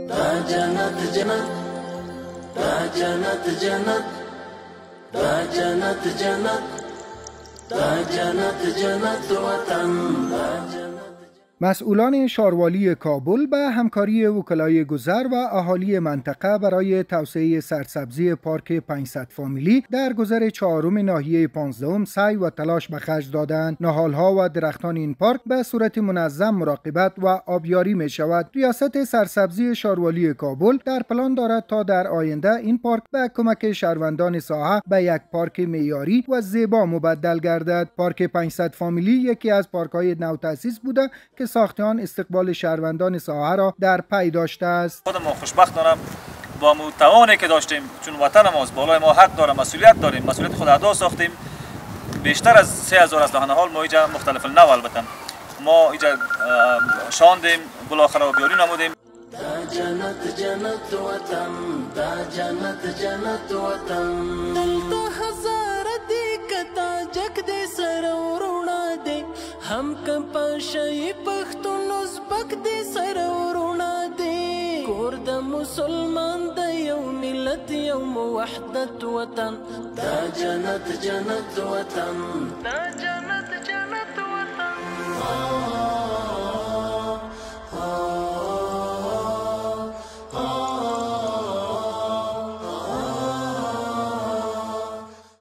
دا جنت جنت دا جنت جنت دا جنت جنت دا جنت جنت وطن دا جنت. مسئولان شاروالی کابل به همکاری وکلای گذر و اهالی منطقه برای توسعه سرسبزی پارک 500 فامیلی در گذر چهارم ناحیه 15 سعی و تلاش به خرج دادند. نهالها و درختان این پارک به صورت منظم مراقبت و آبیاری می شود. ریاست سرسبزی شاروالی کابل در پلان دارد تا در آینده این پارک به کمک شهروندان ساحه به یک پارک معیاری و زیبا مبدل گردد. پارک 500 فامیلی یکی از پارک‌های نوتأسیس بوده که ساخت آن استقبال شهروندان ساحه را در پی داشته است. خود ما خوشبختانم با توانی که داشتیم، چون وطن ماست، بالای ما حق داره، مسئولیت داریم، مسئولیت خود ادا ساختیم. بیشتر از 3000 از نهال ما اینجا مختلف نو البته ما اینجا شاندیم، بالاخره آبیاری نمودیم. دا جنت جنت وطن دا جنت جنت وطن دلته هزار دی کتا جگ دی سر ورونا دی هم کپا شي پختون ازبک دی سر ورونا دی کور د مسلمان د یو ملت یو وحدت وطن دا جنت جنت وطن دا